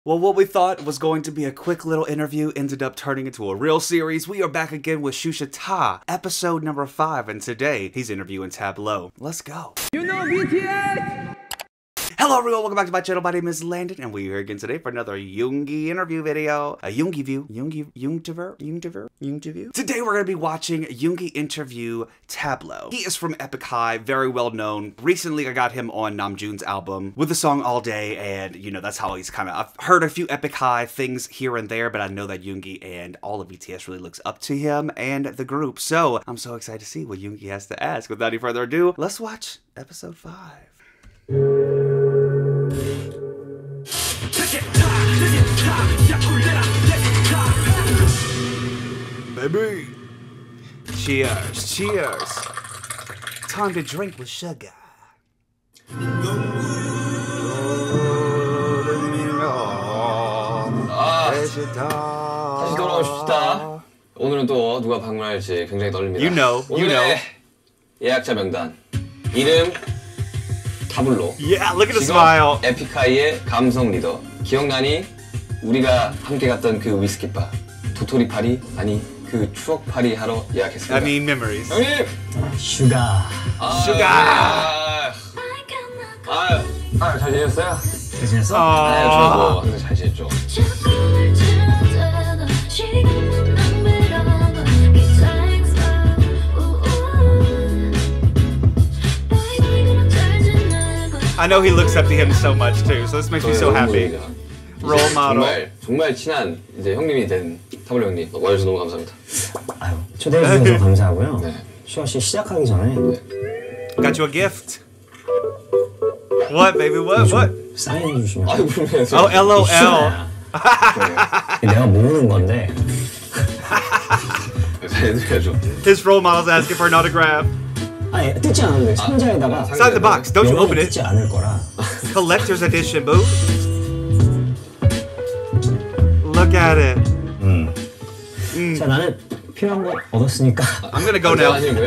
Well, what we thought was going to be a quick little interview ended up turning into a real series. We are back again with Xuxa Ta, episode number 5, and today he's interviewing Tablo. Let's go. You know BTS! Hello everyone, welcome back to my channel. My name is Landon, and we're here again today for another Yoongi interview video. A Yoongi view. Yoongi. Today we're going to be watching Yoongi interview Tablo. He is from Epic High, very well known. Recently I got him on Namjoon's album with the song All Day, and you know, that's how he's kind of, I've heard a few Epic High things here and there, but I know that Yoongi and all of BTS really looks up to him and the group. So I'm so excited to see what Yoongi has to ask. Without any further ado, let's watch episode 5. Baby, cheers, cheers. Time to drink with sugar. 다시 돌아오십시다. 오늘은 또 누가 방문할지 굉장히 떨립니다. You know. 예약자 명단. 이름 타블로. Yeah, look at the smile. 에픽하이의 감성 리더. 기억나니? 우리가 함께 갔던 그 위스키바. 도토리 파리? 아니, 그 추억 파리 하러 예약했습니다. I mean memories. 형님! 슈가. 슈가! 잘 지냈어요? 잘 지냈어? 저 뭐 항상 잘 지냈죠. I know he looks up to him so much too, so this makes me so happy. Role model. 정말 친한 이제 형님이 된 타블로 형님 와주셔서 너무 감사합니다. 아유, 초대해 주셔서 감사하고요. 네. 슈아 씨 시작하기 전에 Got you a gift. What, baby? What? 사인해 주시면. 아유 그러면 Oh, LOL. 슈아야. 내가 모으는 건데. 잘 해드려야죠. His role model's asking for an autograph. 아니 뜯지 않은데 상자에다가 Inside the box. Don't you open 영원히 it. 뜯지 않을 거라. Collector's edition, boo. Look at it. 자 나는 필요한 거 얻었으니까. I'm gonna go now. 아니고요.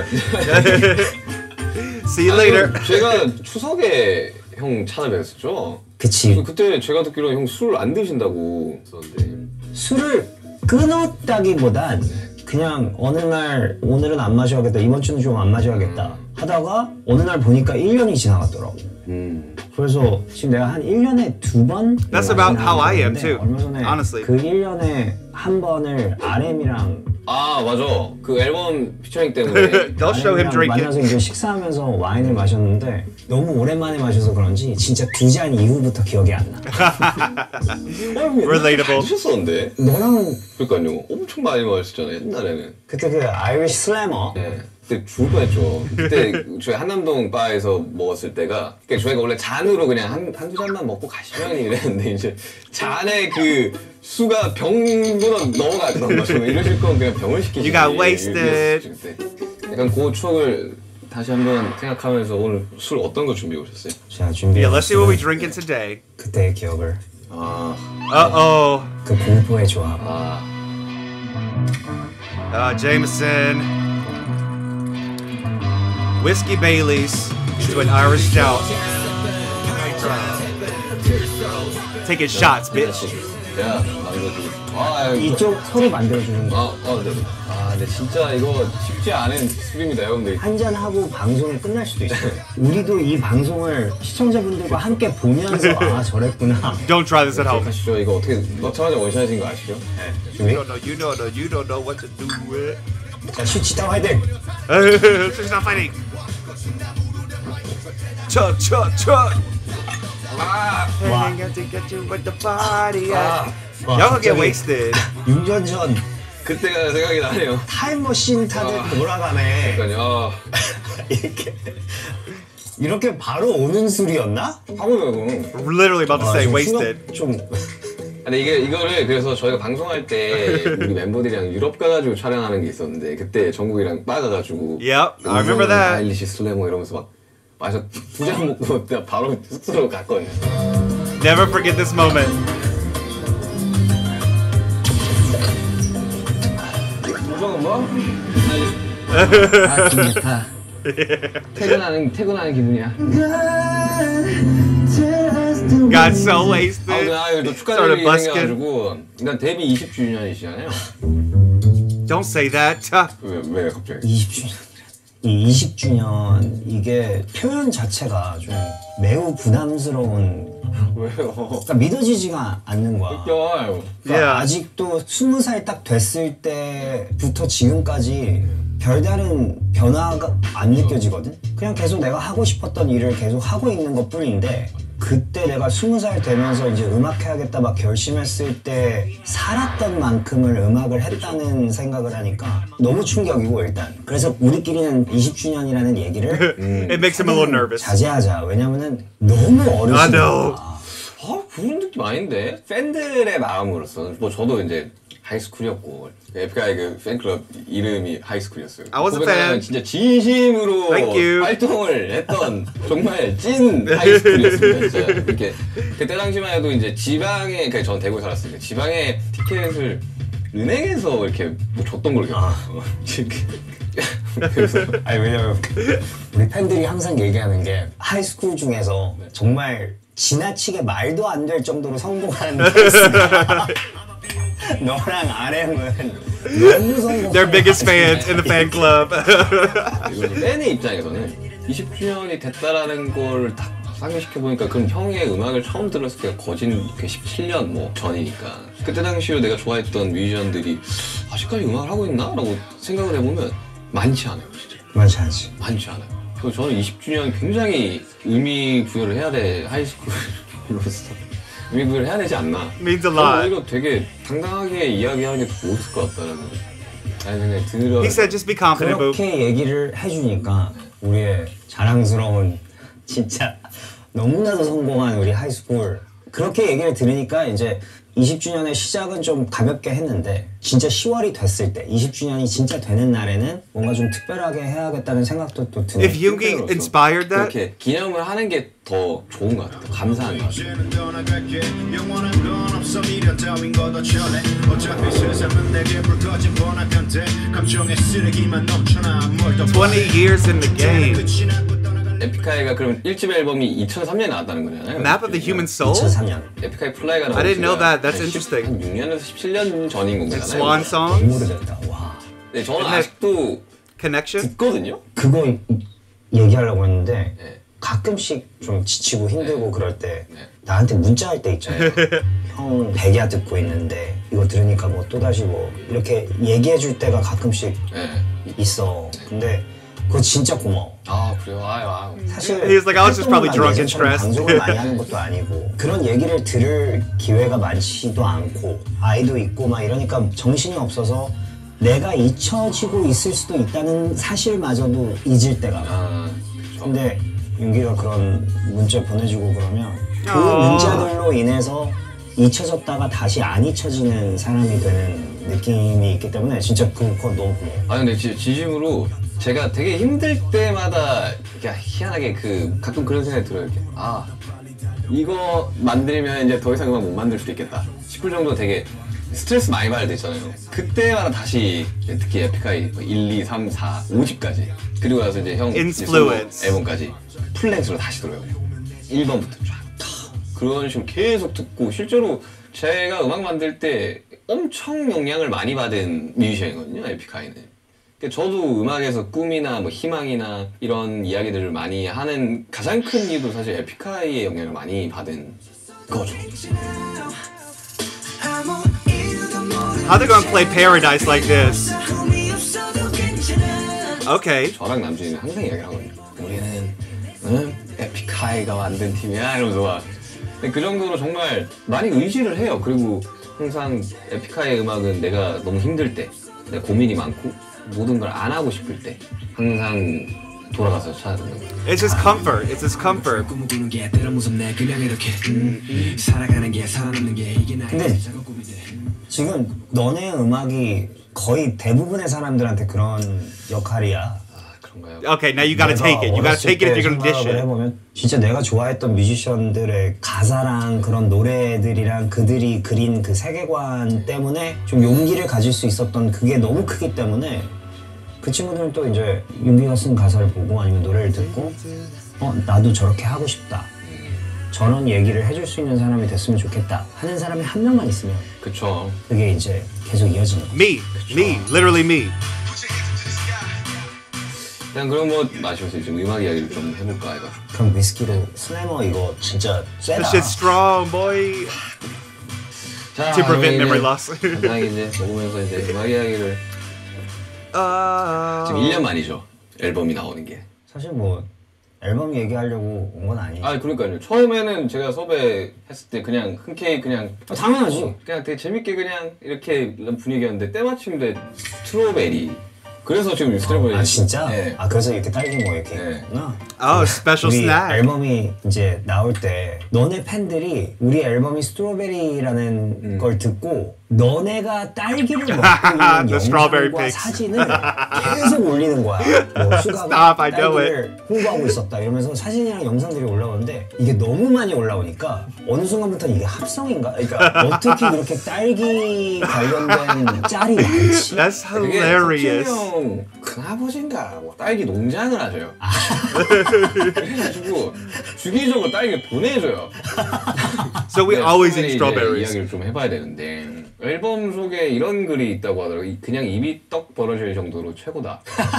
See you later. 제가 추석에 형 찾아뵀었죠. 그치. 그때 제가 듣기로 형 술 안 드신다고 했었는데. 술을 끊었다기보단 그냥 어느 날 오늘은 안 마셔야겠다, 이번 주는 좀 안 마셔야겠다 하다가 어느 날 보니까 1년이 지나갔더라고. 그래서 지금 내가 한 1년에 2번 That's about how I am too. 얼마 전에 Honestly. 그 1년에 한 번을 RM이랑 아 맞아. 그 앨범 피처링 때문에. Don't show him drinking. 만나서 이제 식사하면서 와인을 마셨는데 너무 오랜만에 마셔서 그런지 진짜 2잔 이후부터 기억이 안 나. Relatable. 드셨었는데. 너랑 그러니까요. 엄청 많이 마셨잖아요 옛날에는. 그때 그 아이리시 슬래머 네. 그때 죽을 뻔했죠. 그때 저희 한남동 바에서 먹었을 때가, 그러니까 저희가 원래 잔으로 그냥 한두 잔만 먹고 가시면 이랬는데 이제 잔에 그 수가 병보다 넘어가더라고요. 이러실 거면 그냥 병을 시키시지. You got wasted. 약간 그 추억을 다시 한번 생각하면서 오늘 술 어떤 거 준비해 오셨어요? 제가 준비해. Yeah, let's see what we drinking today. 그때의 기억을. Uh-oh. 그 공포의 조합. Jameson. Whiskey Baileys into an Irish stout. Taking shots, bitch. 야, 남자들. 이쪽 서로 만들어주는 거. 네. 근데 진짜 이거 쉽지 않은 술입니다, 여러분들. 한잔 하고 방송이 끝날 수도 있어요. 우리도 이 방송을 시청자분들과 함께 보면서 아 저랬구나. Don't try this at home. 아시죠? 이거 어떻게 넣자마자 원샷인 거 아시죠? 준비? You don't know what to do with. 자, 슈치타 화이팅! She's not fighting. Chuck. Hang out to get you with the party. Y'all gonna get wasted. 6년 전 그때가 생각이 나네요. 타임머신 타듯 돌아가네. 그러니까요. 이렇게 바로 오는 술이었나? 하고요. Literally about to say 좀 wasted. 좀 근데 이거를 그래서 저희가 방송할 때 우리 멤버들이랑 유럽 가가지고 촬영하는 게 있었는데 그때 정국이랑 빠가가지고. Yep, I remember that. 아일리시 슬래머 이러면서 막 마셔 2잔 먹고 그냥 바로 숙소로 갔거든요. Never forget this moment. 우정은 뭐? 기분 좋다. 퇴근하는 기분이야. got so wasted. 또 Started 축하드리게 busking. 생겨가지고 일단 데뷔 20주년이시잖아요. Don't say that. 왜 갑자기? 20주년. 이 20주년 이게 표현 자체가 좀 매우 부담스러운. 왜요? 그러니까 믿어지지가 않는 거야. 웃겨. 그러니까 Yeah. 아직도 20살 딱 됐을 때부터 지금까지 별다른 변화가 안 느껴지거든? 그냥 계속 내가 하고 싶었던 일을 계속 하고 있는 것 뿐인데 그때 내가 20살 되면서 이제 음악 해야겠다 막 결심했을 때 살았던 만큼을 음악을 했다는 생각을 하니까 너무 충격이고 일단 그래서 우리끼리는 20주년이라는 얘기를 It makes him a little nervous. 자제하자. 왜냐면은 너무 I 어르신 know. 그런 느낌 아닌데? 팬들의 마음으로서 뭐 저도 이제 하이스쿨이었고 에픽하이 그 팬클럽 이름이 하이스쿨이었어요. I was a 고백하면 fan. 진짜 진심으로 Thank you. 활동을 했던 정말 찐 하이스쿨이었습니다. 진짜 이렇게 그때 당시만 해도 이제 지방에 그러니까 전 대구에 살았으니까 지방에 티켓을 은행에서 이렇게 뭐 줬던 걸 기억해요. 그래서 아니 왜냐면 우리 팬들이 항상 얘기하는 게 하이스쿨 중에서 정말 지나치게 말도 안 될 정도로 성공한 케이스가 너랑 RM은 너무 성공. They're biggest fans in the fan club. 이거 팬의 입장에서는 20주년이 됐다라는 걸 딱 상기시켜 보니까 그럼 형의 음악을 처음 들었을 때가 거진 17년 뭐 전이니까 그때 당시로 내가 좋아했던 뮤지션들이 아직까지 음악을 하고 있나? 라고 생각을 해보면 많지 않아요 진짜. 많지 않지. 많지 않아요. 그래서 저는 20주년 굉장히 의미 부여를 해야 돼 하이스쿨로서 의미 부여를 해야 되지 않나. Means a 저는 lot. 오히려 되게 당당하게 이야기하는 게 더 좋을 것 같다는 생각이 들어요. He said, just be confident, boo. 그렇게 얘기를 해주니까 우리의 자랑스러운 진짜 너무나도 성공한 우리 하이스쿨 그렇게 얘기를 들으니까 이제 20주년의 시작은 좀 가볍게 했는데 진짜 10월이 됐을 때 20주년이 진짜 되는 날에는 뭔가 좀 특별하게 해야겠다는 생각도 또 드네요. If Yoongi inspired that, 그렇게 기념을 하는 게 더 좋은 것 같아요. 더 감사한 것 같아요. 20 years in the game. 에픽하이가 그러면 1집 앨범이 2003년에 나왔다는 거잖아요. Map of the Human Soul? 2003년 에픽하이 플라이가 나온 I didn't know 지가 that. That's 한 interesting. 한 6년에서 17년 전인 건가요? Swan Song? 오래됐다. 와 네, 저는 근데- 아직도 Connection? 듣거든요. 그거 얘기하려고 했는데 네. 가끔씩 좀 지치고 힘들고 그럴 때 네. 나한테 문자할 때 있잖아요. 형 백야 듣고 있는데 이거 들으니까 뭐 또다시 뭐 이렇게 얘기해 줄 때가 가끔씩 네. 있어. 근데 그거 진짜 고마워. 아 그래요. 아유. 사실 He's like, I was just probably drunk and 예전처럼 stressed. 방송을 많이 하는 것도 아니고 그런 얘기를 들을 기회가 많지도 않고 아이도 있고 막 이러니까 정신이 없어서 내가 잊혀지고 있을 수도 있다는 사실마저도 잊을 때가 많아. 아, 그쵸. 근데 윤기가 그런 문자 보내주고 그러면 그 아. 문자들로 인해서 잊혀졌다가 다시 안 잊혀지는 사람이 되는 느낌이 있기 때문에 진짜 그건 너무 고마워. 아 근데 진심으로 제가 되게 힘들 때마다 이렇게 희한하게 그 가끔 그런 생각이 들어요. 이렇게 아 이거 만들면 이제 더 이상 음악 못 만들 수도 있겠다 싶을 정도로 되게 스트레스 많이 받을 때 있잖아요. 그때마다 다시 특히 에픽하이 1, 2, 3, 4, 5집까지 그리고 나서 이제 형 Influence. 앨범까지 플랭스로 다시 돌아요. 1번부터 쫙 그런 식으로 계속 듣고 실제로 제가 음악 만들 때 엄청 영향을 많이 받은 뮤지션이거든요. 에픽하이는. 그러니까 저도 음악에서 꿈이나 뭐 희망이나 이런 이야기들을 많이 하는 가장 큰 이유도 사실 에픽하이의 영향을 많이 받은 거죠. How they gonna play Paradise like this? Okay. 저랑 남준이는 항상 이야기를 하거든요. 우리는 응? 에픽하이가 만든 팀이야 이러면서 막 근데 그 정도로 정말 많이 의지를 해요. 그리고 항상 에픽하이의 음악은 내가 너무 힘들 때 내가 고민이 많고 모든 걸 안 하고 싶을 때 항상 돌아가서 찾아듣는 거예요. It's his comfort. It's his comfort. 꿈꾸는 게 때론 무섭네 그냥 이렇게 살아가는 게 살아남는 게 이게 나의 근데 작은 꿈인데 지금 너네 음악이 거의 대부분의 사람들한테 그런 역할이야. 아 그런가요? Okay, now you gotta take it. You gotta take it if you're gonna dish it. 해보면 진짜 내가 좋아했던 뮤지션들의 가사랑 그런 노래들이랑 그들이 그린 그 세계관 때문에 좀 용기를 가질 수 있었던 그게 너무 크기 때문에 그 친구들은 또 이제 윤기가 쓴 가사를 보고 아니면 노래를 듣고 나도 저렇게 하고 싶다. 저런 얘기를 해줄 수 있는 사람이 됐으면 좋겠다 하는 사람이 한 명만 있으면 그쵸. 그게 이제 계속 이어지는 거죠. Me, literally me. 그냥 그럼 뭐 마시면서 지금 음악 이야기를 좀 해볼까 해가지고. 그럼 위스키로 슬래머 이거 진짜 쎄다. That shit's strong, boy. 자, To prevent 그러면 memory 이제 loss. 간단하게 이제 먹으면서 이제 음악 이야기를 지금 1년 만이죠. 앨범이 나오는 게. 사실 뭐 앨범 얘기하려고 온 건 아니에요. 아 그러니까요. 처음에는 제가 섭외했을 때 그냥 흔쾌히 그냥 당연하지. 그냥 되게 재밌게 그냥 이렇게 분위기였는데 때마침에 스트로베리. 그래서 지금 스트로베리. 아 진짜? 네. 아 그래서 이렇게 딸기 뭐 이렇게 네. 했구나. Oh, special 우리 snack. 앨범이 이제 나올 때 너네 팬들이 우리 앨범이 스트로베리라는 걸 듣고 너네가 딸기를 먹고 있는 The strawberry 영상과 pics. 사진을 계속 올리는 거야. 뭐 슈가가 Stop, I know 딸기를 홍보하고 있었다 이러면서 사진이랑 영상들이 올라오는데 이게 너무 많이 올라오니까 어느 순간부터는 이게 합성인가? 그러니까 어떻게 그렇게 딸기 관련된 짤이 많지? That's 그게 hilarious. 석진이 형 큰아버지인가 뭐 딸기 농장을 하셔요. 그래가지고 주기적으로 딸기를 보내줘요. So we 네, always eat 이제 strawberries. 이야기를 좀 해봐야 되는데 앨범 속에 이런 글이 있다고 하더라고요. 그냥 입이 떡 벌어질 정도로 최고다.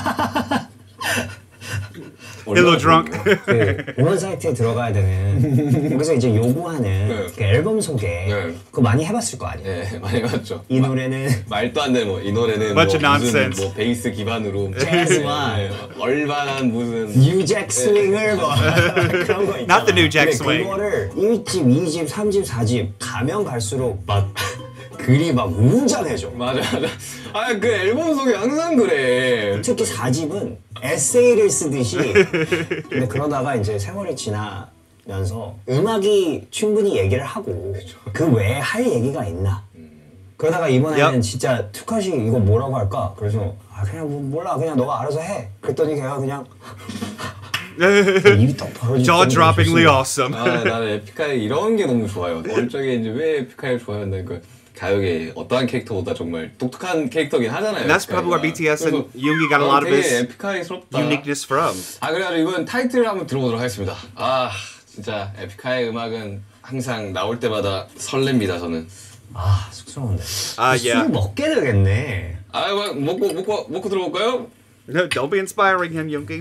Hello, drunk. 그 음원 사이트에 들어가야 되는 거기서 이제 요구하는 네. 그 앨범 소개 네. 그거 많이 해봤을 거 아니에요? 네, 많이 봤죠. 이 노래는 말도 안 되는 뭐 이 노래는 Bunch 뭐 of 무슨 nonsense. 뭐 베이스 기반으로 재즈와 얼마나 무슨 뉴잭 스윙을 뭐 그런 거 있잖아. Not the new Jack 근데 Swing. 그거를 1집, 2집, 3집, 4집 가면 갈수록 막 글이 막 웅장해져. 맞아. 아 그 앨범 속에 항상 그래. 특히 4집은 에세이를 쓰듯이 근데 그러다가 이제 세월이 지나면서 음악이 충분히 얘기를 하고 그 외에 할 얘기가 있나 그러다가 이번에는 Yep. 진짜 투컷이 이거 뭐라고 할까 그래서 아 그냥 뭐 몰라 그냥 너가 알아서 해 그랬더니 걔가 그냥 입이 떡 벌어지고 Jaw droppingly awesome. 아 나는 에픽하이 이런 게 너무 좋아요. 어릴 적에 이제 왜 에픽하이를 좋아한다니까. 가요계 어떠한 캐릭터보다 정말 독특한 캐릭터긴 하잖아요. And that's probably where BTS and Yoongi got a lot of 되게 his 에픽하이스럽다. uniqueness from. 아 그래가지고 이번 타이틀을 한번 들어보도록 하겠습니다. 아 진짜 에픽하이 음악은 항상 나올 때마다 설렙니다 저는. 아 쑥스러운데 아, 술 yeah. 먹게 되겠네 아 먹고 들어볼까요? No, don't be inspiring him, Yoongi.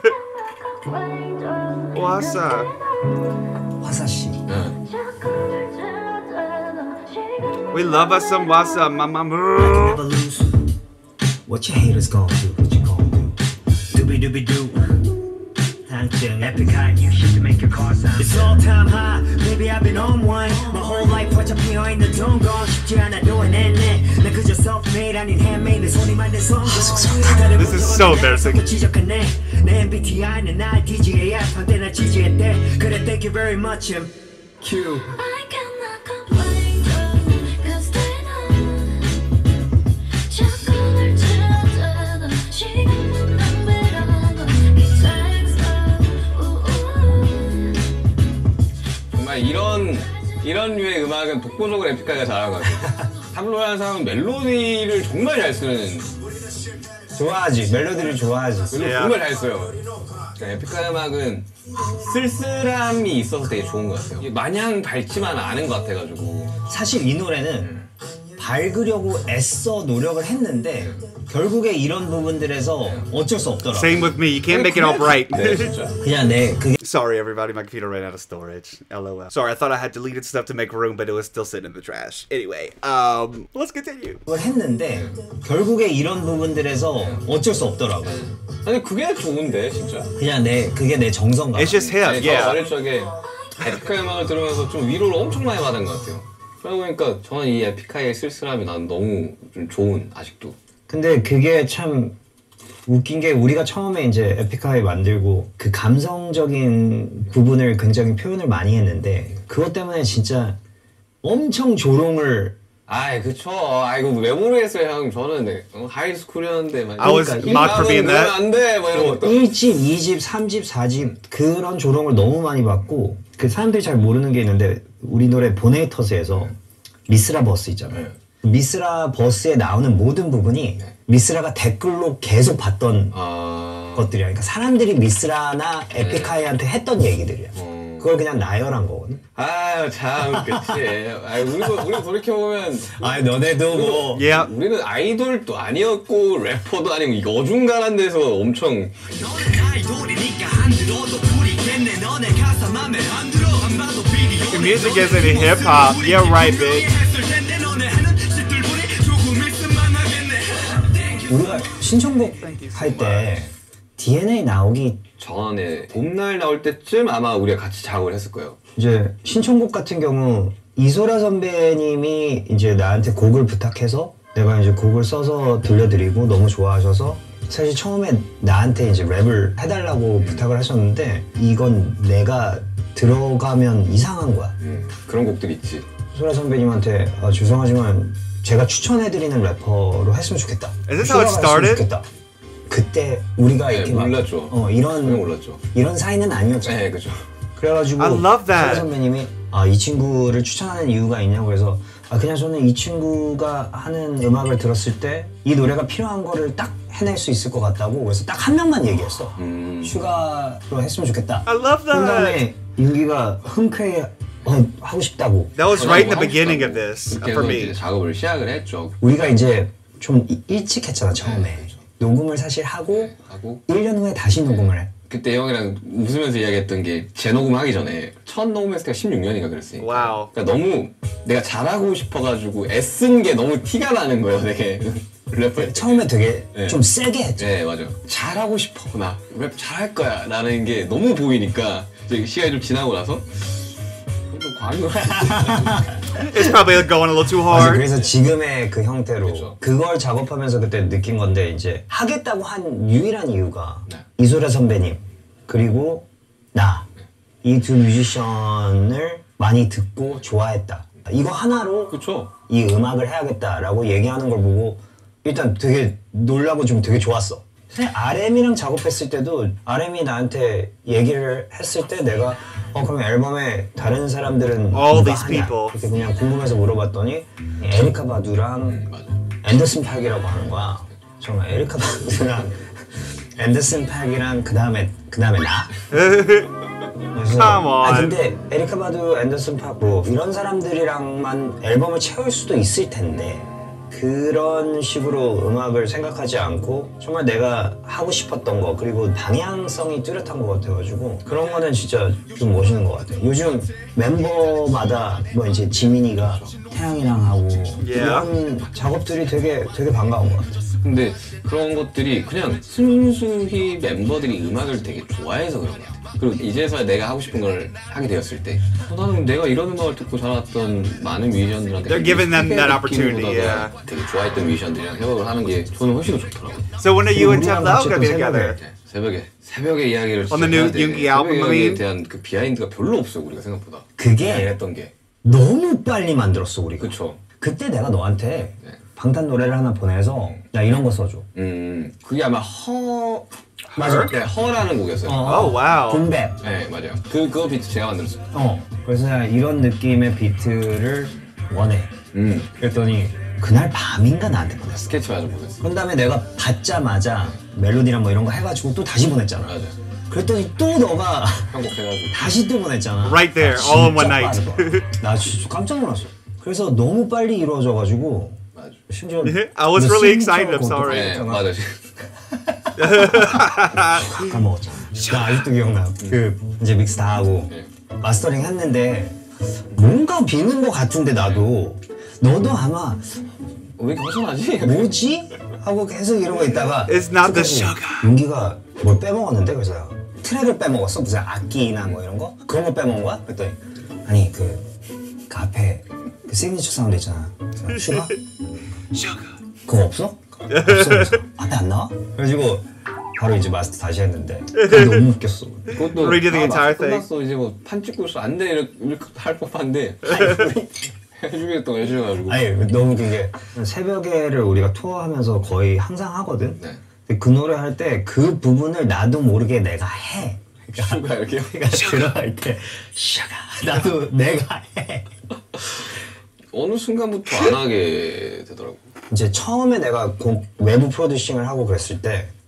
What's up? 화사씨 네. We love us some what's up, mama. never lose. What your haters gon' do? What you gon' do? Doobie doobie doo. 당장 epic high new shit to make your car sound. It's all time high. Baby I've been on one. My whole life 퍼져 피어 있는 동건 쉽지 않아 doing it. 난 그저 self-made 아닌 handmade 내 손이 만든 성공. This is so embarrassing. 지적하네. 내 MBTI는 IDGAF 한때 날 지지했대. 그래 thank you very much. Q. I cannot complain, 'cause they know 자꾸를 찾아도 시간은 낭비라고 이 text 정말 이런 류의 음악은 독보적으로 에픽하이가 잘하는 것 같아요. 탑로라는 사람은 멜로디를 정말 잘 쓰는 좋아하지. 멜로디를 좋아하지. 그리고 정말 잘 써요. 그러니까 에픽하이 음악은 쓸쓸함이 있어서 되게 좋은 것 같아요. 이게 마냥 밝지만 않은 것 같아가지고 사실 이 노래는 밝으려고 애써 노력을 했는데 결국에 이런 부분들에서 어쩔 수 없더라. Same with me. You can't make it all bright. 네 진짜. 그냥 내 그게 Sorry, everybody. My computer ran out of storage. LOL. Sorry, I thought I had deleted stuff to make room, but it was still sitting in the trash. Anyway, let's continue. 걸 했는데 결국에 이런 부분들에서 어쩔 수 없더라고. 아니 그게 좋은데 진짜. 그냥 그게 내 정성가. It's just him. 아니, 저 Yeah. 어릴 적에 에픽하이 음악을 들으면서 좀 위로를 엄청 많이 받은 것 같아요. 그러고 보니까 저는 이 에픽하이의 쓸쓸함이 난 너무 좀 좋은 아직도. 근데 그게 참 웃긴 게 우리가 처음에 이제 에픽하이 만들고 그 감성적인 부분을 굉장히 표현을 많이 했는데 그것 때문에 진짜 엄청 조롱을 아이 그쵸. 아이고 왜 모르겠어요 형. 저는 하이스쿨이었는데 막. I was mocked for being that. 안돼 뭐 이런 것도. 1집, 2집, 3집, 4집 그런 조롱을 너무 많이 받고 그 사람들이 잘 모르는 게 있는데 우리 노래 보네이터스에서 미스라 버스 있잖아요. 미스라 버스에 나오는 모든 부분이 미스라가 댓글로 계속 봤던 것들이야. 그러니까 사람들이 미스라나 에픽하이한테 했던 얘기들이야. 그걸 그냥 나열한 거거든. 아, 참, 그치. 아, 우리도 돌이켜보면. 아니 너네도 뭐 Yeah. 우리는 아이돌도 아니었고, 래퍼도 아니고, 이거 어중간한 데서 엄청. The music isn't hip hop. Yeah, right, bitch. 우리가 신청곡 할 때 DNA 나오기 전에 봄날 나올 때쯤 아마 우리가 같이 작업을 했을 거예요. 이제 신청곡 같은 경우 이소라 선배님이 이제 나한테 곡을 부탁해서 내가 이제 곡을 써서 들려드리고 너무 좋아하셔서 사실 처음에 나한테 이제 랩을 해달라고 부탁을 하셨는데 이건 내가 들어가면 이상한 거야. 그런 곡들이 있지. 이소라 선배님한테 죄송하지만 제가 추천해드리는 래퍼로 했으면 좋겠다. Is this how it 슈가가 했으면 started? 좋겠다. 그때 우리가 네, 이렇게 막 몰랐죠. 전혀 이런 몰랐죠. 이런 사이는 아니었잖아. 네, 그죠. 그래가지고 I love that. 소라 선배님이 이 친구를 추천하는 이유가 있냐고 해서 그냥 저는 이 친구가 하는 음악을 들었을 때 이 노래가 필요한 거를 딱 해낼 수 있을 것 같다고 그래서 딱 한 명만 얘기했어. 슈가로 했으면 좋겠다. I love 그런 that. 다음에 윤기가 흔쾌히 하고 싶다고. That was right in the beginning of this 그렇게 for 해서 me. 이제 작업을 시작을 했죠. 우리가 이제 좀 일찍 했잖아 처음에. 그렇죠. 녹음을 사실 하고 하고 1년 후에 다시 녹음을 해. 그때 형이랑 웃으면서 이야기했던 게 재녹음하기 전에 첫 녹음했을 때가 16년인가 그랬으니까. Wow. 그러니까 너무 내가 잘하고 싶어가지고 애쓴 게 너무 티가 나는 거예요, 되게. 래퍼 처음에 되게 네. 좀 세게 했죠. 네, 맞아요. 잘하고 싶어. 나 랩 잘할 거야. 라는 게 너무 보이니까 이제 시간이 좀 지나고 나서 좀 과한 거 It's probably going a little too 맞아, hard. 그래서 지금의 그 형태로 그쵸. 그걸 작업하면서 그때 느낀 건데 이제 하겠다고 한 유일한 이유가 네. 이소라 선배님 그리고 나 이 두 뮤지션을 많이 듣고 좋아했다. 이거 하나로 그쵸. 이 음악을 해야겠다라고 얘기하는 걸 보고 일단 되게 놀라고 좀 되게 좋았어. 사실 RM이랑 작업했을 때도 RM이 나한테 얘기를 했을 때 내가 그럼 앨범에 다른 사람들은 All 누가 these 하냐? people. 이렇게 그냥 궁금해서 물어봤더니 에리카 바두랑 맞아. 앤더슨 팍이라고 하는 거야. 정말 에리카 바두랑 앤더슨 팍이랑 그 다음에 나. 그래서 Come on. 근데 에리카 바두, 앤더슨 팍 뭐 이런 사람들이랑만 앨범을 채울 수도 있을 텐데 그런 식으로 음악을 생각하지 않고 정말 내가 하고 싶었던 거 그리고 방향성이 뚜렷한 것 같아가지고 그런 거는 진짜 좀 멋있는 것 같아요. 요즘 멤버마다 뭐 이제 지민이가 태양이랑 하고 이런 작업들이 되게 반가운 것 같아요. 근데 그런 것들이 그냥 순수히 멤버들이 음악을 되게 좋아해서 그런 것 같아요. 그리고 이제서야 내가 하고 싶은 걸 하게 되었을 때 나는 내가 이런 음악을 듣고 자랐던 많은 뮤지션들한테 They're giving them that opportunity, 느낌보다가 yeah. 되게 좋아했던 뮤지션들이랑 협업을 하는 게 저는 훨씬 더 좋더라고요. So when are you and 우리랑 Tablo 같이 gonna be 또 together? 새벽에. 새벽에 이야기를 On the new 해야 돼. Yoongi album, 새벽 I mean? 이야기에 대한 그 비하인드가 별로 없어요, 우리가 생각보다. 그게 했던 게. 너무 빨리 만들었어 우리가. 그쵸. 그때 내가 너한테 방탄 노래를 하나 보내서 야 이런 거 써줘. 그게 아마 맞아. 네, 허라는 곡이었어요. Oh wow. 붐백. 네, 맞아요. 그거 비트 제가 만들었어요. 그래서 내가 이런 느낌의 비트를 원해. 그랬더니 그날 밤인가 나한테 보냈어. 스케치 마저 보냈어요. 그런 다음에 내가 받자마자 멜로디랑 뭐 이런 거 해가지고 또 다시 보냈잖아. 맞아요. 그랬더니 또 너가 편곡해가지고. 다시 또 보냈잖아. Right there, 나 all in 진짜 one night. 빠르다. 나 진짜 깜짝 놀랐어. 그래서 너무 빨리 이루어져가지고 맞아. 심지어 I was 그 really 시그니처 excited, I'm 그것도 sorry. 네, 까먹었잖아. 맞아. 까먹었잖아. 나 아직도 기억나. 그 이제 믹스 다 하고 마스터링 했는데 뭔가 비는 것 같은데 나도 너도 아마 왜 이렇게 허전하지? 뭐지? 하고 계속 이러고 있다가 It's not the 끝까지 sugar. 윤기가 뭘 빼먹었는데 그래서 내가 트랙을 빼먹었어. 무슨 악기나 뭐 이런 거? 그런 거 빼먹은 거야? 그랬더니 아니 그 앞에 그 시그니처 사운드 있잖아. 슈가? 그거 없어? 없어. 그래서 앞에 안 나와? 그래가지고 바로 이제 마스터 다시 했는데 그게 너무 웃겼어. 그것도 Redo the entire thing. 끝났어. 이제 뭐 판 찍고 있어. 안 돼. 이렇게 할 법한데 해주겠다고 해주셔가지고. 아니 너무 웃긴 게 새벽에를 우리가 투어하면서 거의 항상 하거든. 네. 근데 그 노래 할 때 그 부분을 나도 모르게 내가 해. 슈가 이렇게요? 그러니까 들어갈 때 샤가 나도 내가 해. 어느 순간부터 안 하게 되더라고. 이제 처음에 내가 곡 외부 프로듀싱을 하고 그랬을 때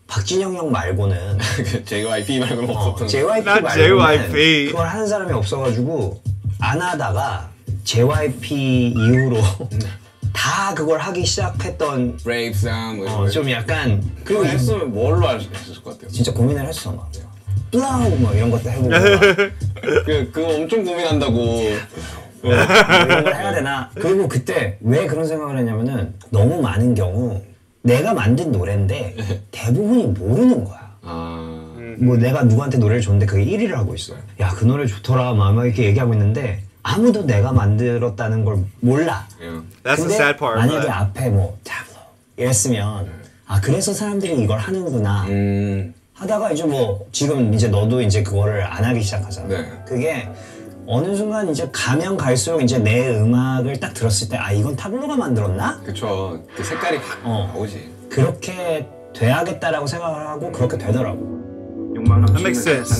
박진영 형 말고는 그 JYP 말고는 없었던. JYP Not 말고는 JYP. 그걸 하는 사람이 없어가지고 안 하다가 JYP 이후로 다 그걸 하기 시작했던 Brave Sound 뭐 이런 좀 약간 그거 그리고 했으면 뭘로 했을 것 같아요. 진짜 고민을 했어 막 플라우 뭐 이런 것도 해보고 막 그거 엄청 고민한다고. 이런 걸 해야 되나 그리고 그때 왜 그런 생각을 했냐면은 너무 많은 경우 내가 만든 노래인데 대부분이 모르는 거야. 뭐 내가 누구한테 노래를 줬는데 그게 1위를 하고 있어. 야, 그 노래 좋더라 막 이렇게 얘기하고 있는데 아무도 내가 만들었다는 걸 몰라. That's the 근데 sad part. 만약에 but- 앞에 뭐 tableau 이랬으면 아 그래서 사람들이 이걸 하는구나 하다가 이제 뭐 지금 이제 너도 이제 그거를 안 하기 시작하잖아. 네. 그게 어느 순간 이제 가면 갈수록 이제 내 음악을 딱 들었을 때 아 이건 타블로가 만들었나? 그쵸. 그 색깔이 확 나오지. 그렇게 돼야겠다라고 생각을 하고 그렇게 되더라고. That makes sense.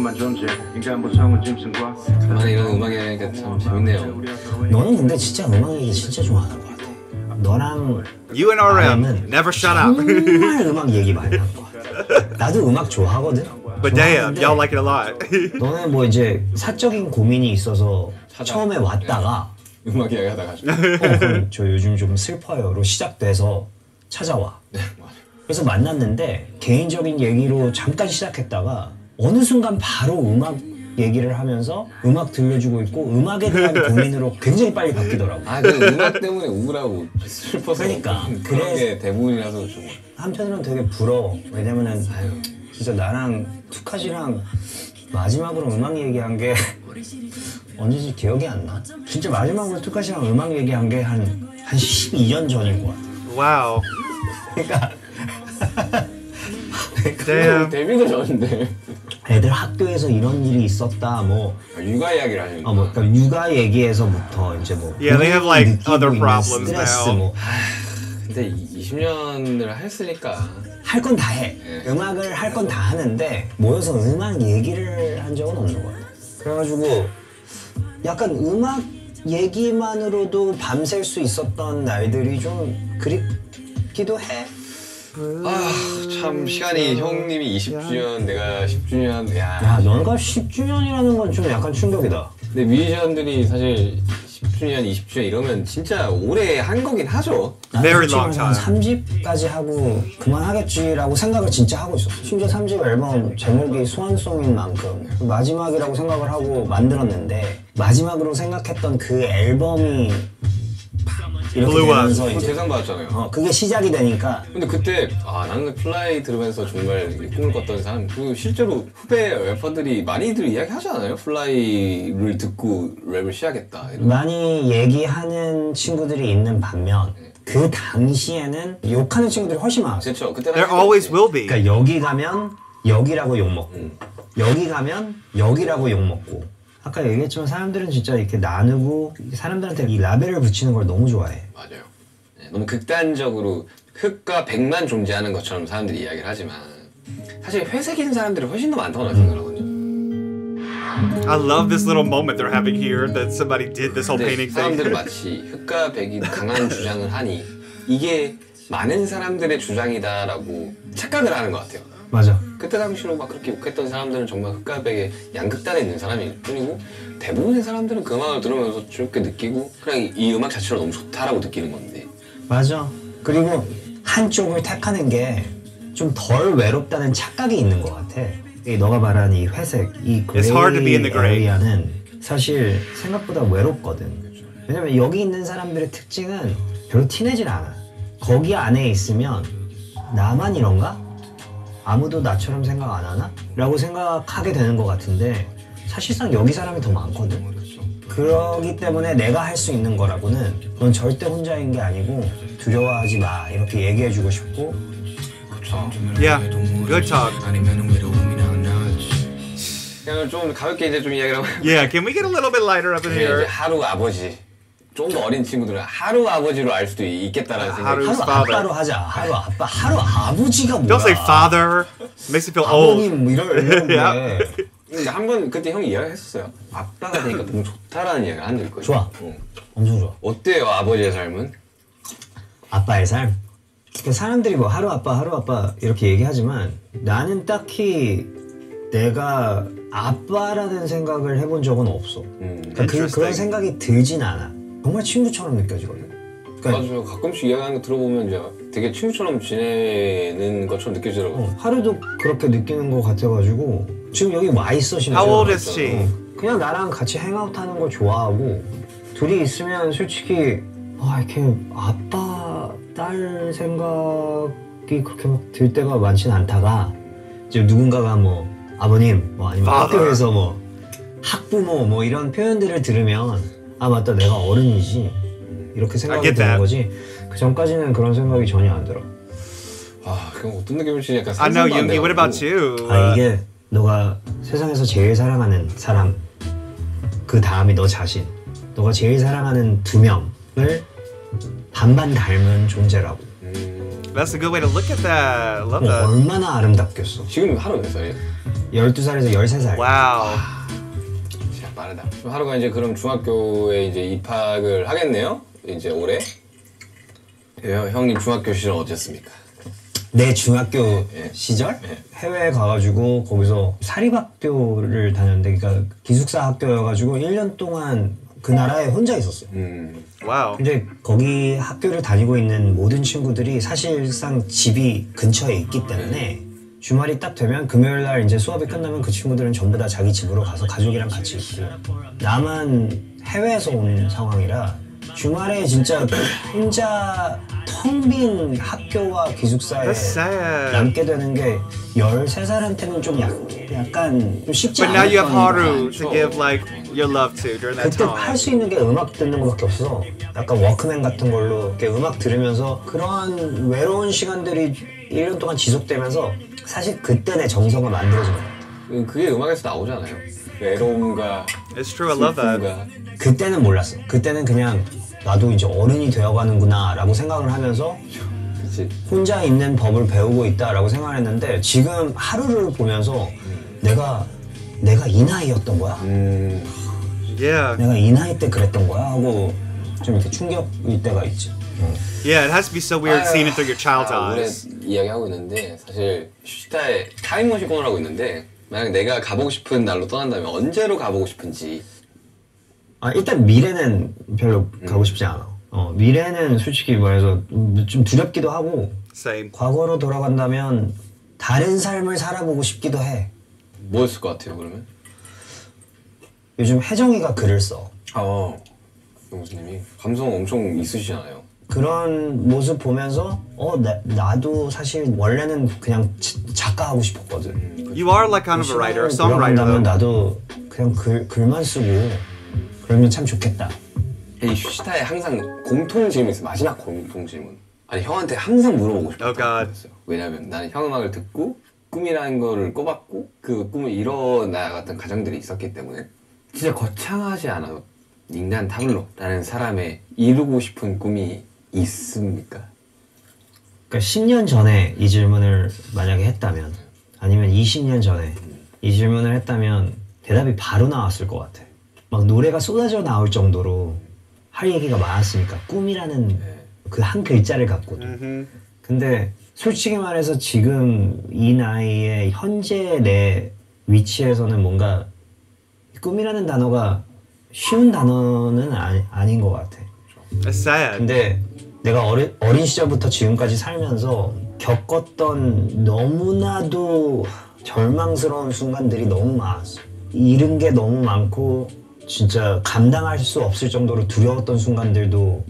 그만에 이런 음악이 하니까 참 재밌네요. 너는 근데 진짜 음악 얘기 진짜 좋아하는 것 같아. 너랑 You and RM, 나는 never shut up. 정말 음악 얘기 많이 하는 것 같아. 나도 음악 좋아하거든. But damn, 좋아하는데 y'all like it a lot. 너는 뭐 이제 사적인 고민이 있어서 처음에 왔다가 음악 이야기 하다가. 그럼 저 요즘 좀 슬퍼요로 시작돼서 찾아와. 네, 맞아요. 그래서 만났는데 개인적인 얘기로 잠깐 시작했다가 어느 순간 바로 음악 얘기를 하면서 음악 들려주고 있고 음악에 대한 고민으로 굉장히 빨리 바뀌더라고. 아, 그 음악 때문에 우울하고 슬퍼서. 그러니까. 그런 게 대부분이라서 좀. 한편으로는 되게 부러워. 왜냐면은 진짜 나랑 투카지랑 마지막으로 음악 얘기한 게 언제지 기억이 안 나. 진짜 마지막으로 투카지랑 음악 얘기한 게 한 12년 전인 것 같아. Wow. 그러니까 Damn. 데뷔도 전인데. 애들 학교에서 이런 일이 있었다 뭐 육아 이야기를 하시는 뭐 그러니까 육아 얘기에서부터 이제 뭐 Yeah, they have, like, 느끼고 other 있는 problems 스트레스 now. 뭐 근데 20년을 했으니까. 할 건 다 해. 음악을 할 건 다 하는데 모여서 음악 얘기를 한 적은 없는 것 같아. 그래가지고 약간 음악 얘기만으로도 밤샐 수 있었던 날들이 좀 그립기도 해. 참 시간이 형님이 20주년, 내가 10주년. 야, 너가 10주년이라는 건 좀 약간 충격이다. 근데 뮤지션들이 사실 10주년, 20주년 이러면 진짜 오래 한 거긴 하죠. Very 솔직히 long 한 time. 3집까지 하고 그만하겠지라고 생각을 진짜 하고 있었어. 심지어 3집 앨범 제목이 소환송인 만큼 마지막이라고 생각을 하고 만들었는데 마지막으로 생각했던 그 앨범이 이렇게 Blew up. 되면서 그 이제 대상 받았잖아요. 그게 시작이 되니까 근데 그때 나는 플라이 들으면서 정말 꿈을 꿨던 사람. 그리고 실제로 후배 래퍼들이 많이들 이야기하지 않아요? 플라이를 듣고 랩을 시작했다. 이런. 많이 얘기하는 친구들이 있는 반면 그 당시에는 욕하는 친구들이 훨씬 많았어. 그렇죠. 그때 There always will be. 그러니까 여기 가면 여기라고 욕먹고 여기 가면 여기라고 욕먹고 아까 얘기했지만 사람들은 진짜 이렇게 나누고 사람들한테 이 라벨을 붙이는 걸 너무 좋아해. 맞아요. 네, 너무 극단적으로 흑과 백만 존재하는 것처럼 사람들이 이야기를 하지만 사실 회색인 사람들이 훨씬 더 많다고 저는 생각하거든요. I love this little moment they're having here that somebody did this whole 근데 painting 사람들은 thing. 마치 흑과 백이 강한 주장을 하니 이게 많은 사람들의 주장이다라고 착각을 하는 것 같아요. 맞아. 그때 당시로 막 그렇게 욕했던 사람들은 정말 흑과 백의 양극단에 있는 사람일 뿐이고 대부분의 사람들은 그 음악을 들으면서 즐겁게 느끼고 그냥 이 음악 자체가 너무 좋다라고 느끼는 건데. 맞아. 그리고 한쪽을 택하는 게 좀 덜 외롭다는 착각이 있는 것 같아. 이 너가 말한 이 회색, 이 It's hard to be in 그레이 the gray. 에리아는 사실 생각보다 외롭거든. 왜냐면 여기 있는 사람들의 특징은 별로 티내질 않아. 거기 안에 있으면 나만 이런가? 아무도 나처럼 생각 안 하나? 라고 생각하게 되는 것 같은데 사실상 여기 사람이 더 많거든. 그러기 때문에 내가 할 수 있는 거라고는 넌 절대 혼자인 게 아니고 두려워하지 마 이렇게 얘기해주고 싶고. Yeah, good talk. 그냥 좀 가볍게 이제 좀 이야기를 하고 Yeah, can we get a little bit lighter up in 이제 here? 하루 아버지 좀 더 어린 친구들은 하루 아버지로 알 수도 있겠다라는 생각이 하루- 하루 father. 아빠로 하자. 하루 아빠, 하루 아버지가 뭐야? Don't say father. Makes me feel old. 아버님 뭐 이런 Yeah. 게 근데 한번 그때 형이 이야기했었어요. 아빠가 되니까 너무 좋다라는 이야기를 한 적이 있거든요. 좋아. 엄청 좋아. 어때요 아버지의 삶은? 아빠의 삶. 사람들이 뭐 하루 아빠 이렇게 얘기하지만 나는 딱히 내가 아빠라는 생각을 해본 적은 없어. 그러니까 그런 생각이 들진 않아. 정말 친구처럼 느껴지거든. 그러니까 맞아요. 가끔씩 이야기하는 거 들어보면 이제 되게 친구처럼 지내는 것처럼 느껴지더라고요. 하루도 그렇게 느끼는 것 같아가지고 지금 여기 와 있어 심지어. How old is she? 그냥 나랑 같이 행아웃하는 걸 좋아하고 둘이 있으면 솔직히 이렇게 아빠 딸 생각이 그렇게 막 들 때가 많진 않다가 이제 누군가가 뭐 아버님 뭐 아니면 학교에서 뭐 학부모 뭐 이런 표현들을 들으면 아 맞다 내가 어른이지 이렇게 생각이 드는 거지. 그 전까지는 그런 생각이 전혀 안 들어. 그럼 어떤 느낌일지 약간 I know, 상상도 안 Yoongi. What about 돼가지고. you? 이게 너가 세상에서 제일 사랑하는 사람 그 다음이 너 자신 너가 제일 사랑하는 두 명을 반반 닮은 존재라고. That's a good way to look at that. I love that. 얼마나 아름답겠어. 지금 하루 몇 살이에요? 12살에서 13살. Wow. 진짜 빠르다. 하루가 이제 그럼 중학교에 이제 입학을 하겠네요? 이제 올해? 형님 중학교 시절 어땠습니까? 내 중학교 시절? 해외에 가가지고 거기서 사립학교를 다녔는데 그러니까 기숙사 학교여가지고 1년 동안 그 나라에 혼자 있었어. Wow. 근데 거기 학교를 다니고 있는 모든 친구들이 사실상 집이 근처에 있기 때문에 주말이 딱 되면 금요일 날 이제 수업이 끝나면 그 친구들은 전부 다 자기 집으로 가서 가족이랑 같이 있고 나만 해외에서 온 상황이라 주말에 진짜 혼자 텅 빈 학교와 기숙사에 That's sad. 남게 되는 게 13살한테는 좀 약간 좀 쉽지 But now you have 않았던 Haru to give like your love to during that 그때 time. 할 수 있는 게 음악 듣는 거밖에 없어. 약간 워크맨 같은 걸로 이렇게 음악 들으면서 그런 외로운 시간들이 1년 동안 지속되면서 사실 그때 내 정서가 만들어진 거야. 그게 음악에서 나오잖아요. 외로움과 It's true. I love that. 슬픔과 그때는 몰랐어. 그때는 그냥 나도 이제 어른이 되어가는구나 라고 생각을 하면서 그치. 혼자 있는 법을 배우고 있다라고 생각을 했는데 지금 하루를 보면서 내가 이 나이였던 거야? Yeah. 내가 이 나이 때 그랬던 거야? 하고 좀 이렇게 충격일 때가 있지. Yeah. It has to be so weird seeing it through your child's 올해 eyes. 이야기하고 있는데 사실 슈타에 타임머신권을 하고 있는데 만약 내가 가보고 싶은 날로 떠난다면 언제로 가보고 싶은지. 일단 미래는 별로 가고 싶지 않아. 미래는 솔직히 말해서 좀 두렵기도 하고 Same. 과거로 돌아간다면 다른 삶을 살아보고 싶기도 해. 뭐였을 것 같아요 그러면? 요즘 혜정이가 글을 써. 영수님이 감성 엄청 있으시잖아요. 그런 모습 보면서 나도 사실 원래는 그냥 작가 하고 싶었거든. You are like kind of a writer, a songwriter. 돌아간다면 Though. 나도 그냥 글만 쓰고 그러면 참 좋겠다. 이 슈타에 항상 공통 질문이 있어요. 마지막 공통 질문. 아니 형한테 항상 물어보고 싶었던 Oh, God. 거였어요. 왜냐면 나는 형 음악을 듣고 꿈이라는 거를 꼽았고 그 꿈을 이뤄나갔던 가정들이 있었기 때문에 진짜 거창하지 않아도 닉난 타블로라는 사람의 이루고 싶은 꿈이 있습니까? 그러니까 10년 전에 이 질문을 만약에 했다면 아니면 20년 전에 이 질문을 했다면 대답이 바로 나왔을 것 같아. 막 노래가 쏟아져 나올 정도로 할 얘기가 많았으니까 꿈이라는 그 한 글자를 갖고도. 근데 솔직히 말해서 지금 이 나이에 현재 내 위치에서는 뭔가 꿈이라는 단어가 쉬운 단어는 아닌 것 같아. It's sad. 근데 내가 어린 시절부터 지금까지 살면서 겪었던 너무나도 절망스러운 순간들이 너무 많았어. 잃은 게 너무 많고 진짜 감당할 수 없을 정도로 두려웠던 순간들도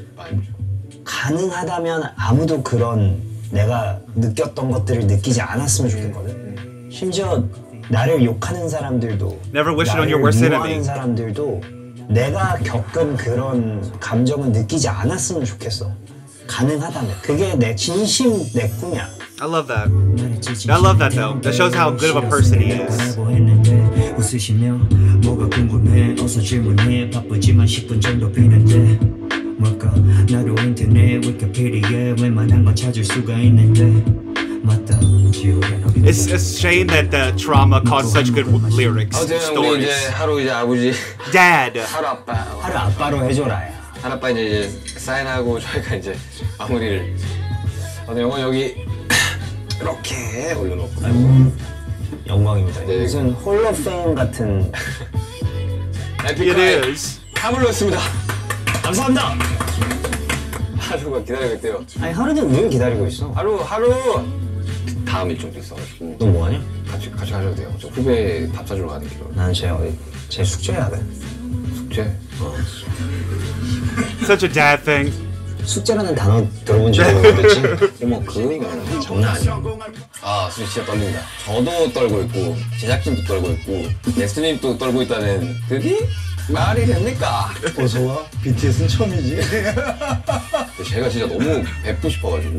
가능하다면 아무도 그런 내가 느꼈던 것들을 느끼지 않았으면 좋겠거든. 심지어 나를 욕하는 사람들도 Never wish it on your 나를 worst 미워하는 enemy. 사람들도 내가 겪은 그런 감정을 느끼지 않았으면 좋겠어. 가능하다면. 그게 내 진심 내 꿈이야. I love that. I love that though. That shows how good of a person he is. 웃으시며 뭐가 궁금해 어서 질문해 바쁘지만 10분 정도 비는데 뭘까 나도 인터넷 위키피디아에 웬만한 건 찾을 수가 있는데 맞다 지옥에 It's a shame that the trauma caused such good lyrics, 아무튼 우리 stories. 이제 하루 이제 아버지 Dad. 하루 아빠 하루 아빠로 해줘라 야. 하루 아빠 이제 사인하고 저희가 이제 마무리를 저는 영원 여기 이렇게 올려놓고 영광입니다. 네. 무슨 홀로페임 같은. It 에픽하이 is. 다 불렀습니다. 감사합니다. 하루가 기다리고 있대요. 아니 하루는 늘 기다리고 있어. 하루 다음 일정도 있어가지고 너 뭐하냐? 같이 가셔도 돼요. 저 후배 밥 사주러 가는 길로. 나는 제 숙제해야 돼. 숙제? Such a dad thing. 숙제라는 단어 들어본 적 없겠지? 어머 그거는 장난 아니야. 아 진짜 떨립니다. 저도 떨고 있고 제작진도 떨고 있고 예수님도 떨고 있다는 그게 말이 됩니까? 어서와. BTS는 처음이지. 제가 진짜 너무 뵙고 싶어가지고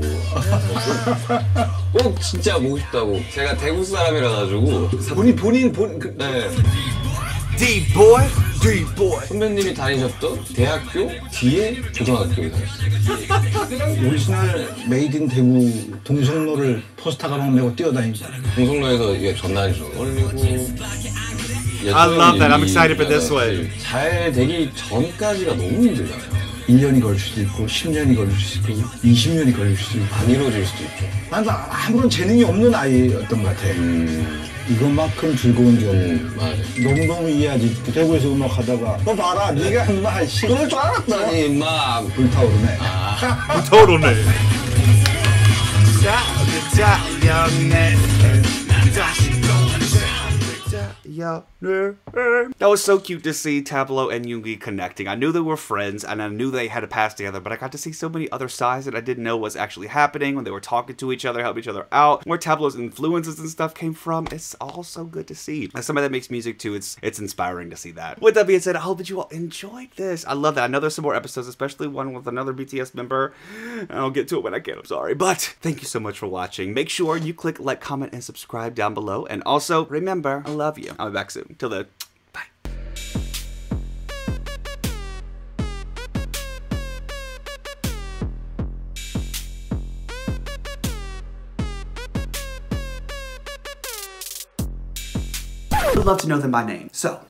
꼭 진짜 보고 싶다고. 제가 대구 사람이라 가지고 본인 네. D-boy, D-boy. 선배님이 다니셨던 대학교 뒤에 고등학교에 다녔어요. 오리지널 메이드 인 대구 동성로를 포스터 가방 메고 뛰어다니잖아. 동성로에서 이게 전단지도 올리고. I love that. I'm excited for this one. 잘 되기 전까지가 너무 힘들잖아요. 1년이 걸릴 수도 있고 10년이 걸릴 수도 있고 20년이 걸릴 수도 있고. 안 이루어질 수도 있죠. 난 아무런 재능이 없는 아이였던 것 같아. 이것만큼 즐거운 게 없는. 맞아요. 너무너무 이해하지. 대구에서 음악 하다가 너 봐라 네가 인마 그럴 줄 알았다니. 막 불타오르네. Totally. That was so cute to see Tablo and Yoongi connecting. I knew they were friends and I knew they had a past together, but I got to see so many other sides that I didn't know was actually happening when they were talking to each other, helping each other out, where Tablo's influences and stuff came from. It's all so good to see. As somebody that makes music too, it's inspiring to see that. With that being said, I hope that you all enjoyed this. I love that. I know there's some more episodes, especially one with another BTS member. I'll get to it when I can, I'm sorry. But thank you so much for watching. Make sure you click like, comment, and subscribe down below. And also, remember, I love you. I'll be back soon. Till then, bye. Would love to know them by name. So,